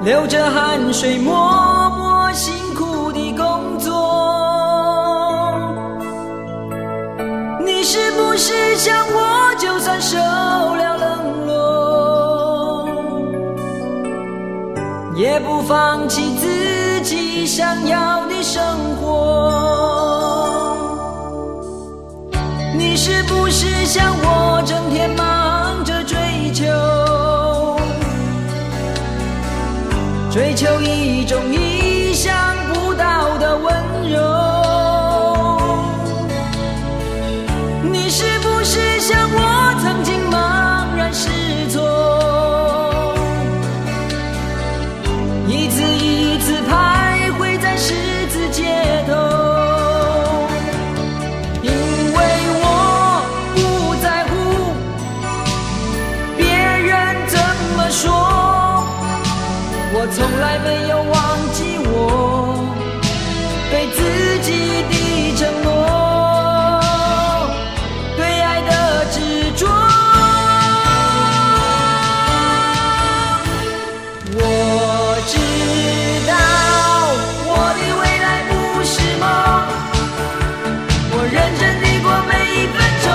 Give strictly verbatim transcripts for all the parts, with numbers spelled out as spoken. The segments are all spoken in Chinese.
流着汗水默默辛苦的工作。你是不是像我，就算受了冷落，也不放弃自己想要的生活？你是不是像我，整天忙着追求，追求一种意想不到的温柔？你是不是像我，曾经茫然失措，一次一次徘徊在十字街头？因为我不在乎别人怎么说，我从来没有忘记我对自己的承诺，对爱的执着。我知道我的未来不是梦，我认真地过每一分钟。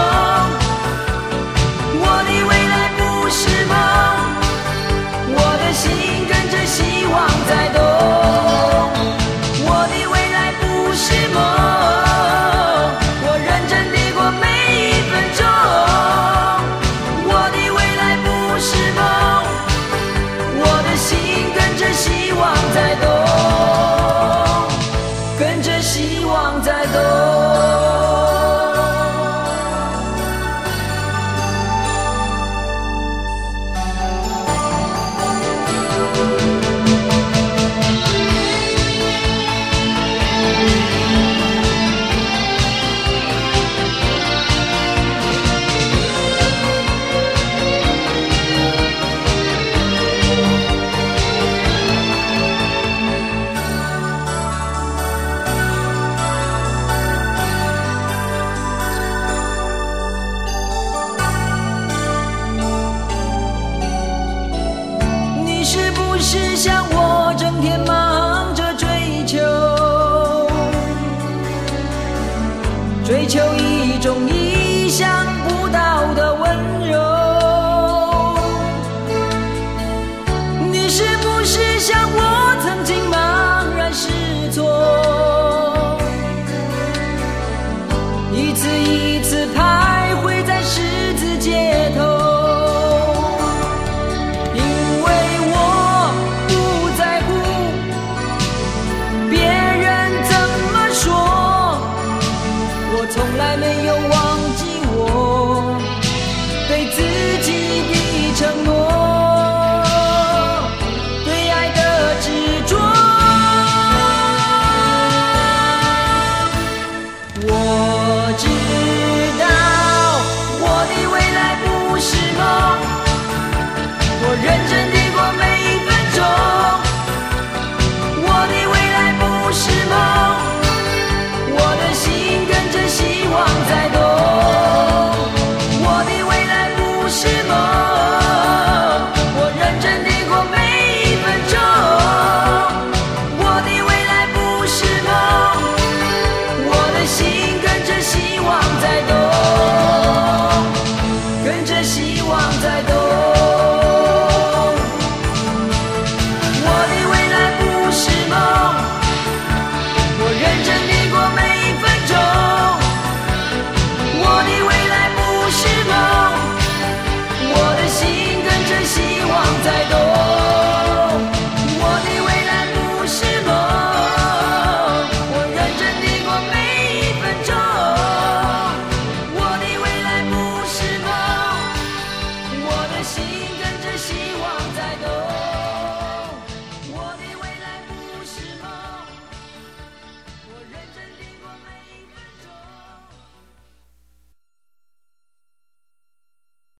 我的未来不是梦，我的心跟着希望在动。我的未来不是梦，我认真地过每一分钟。我的未来不是梦，我的心跟着希望在动，跟着希望在动。你是不是像我，整天忙着追求，追求一种意想不到的温柔？你是不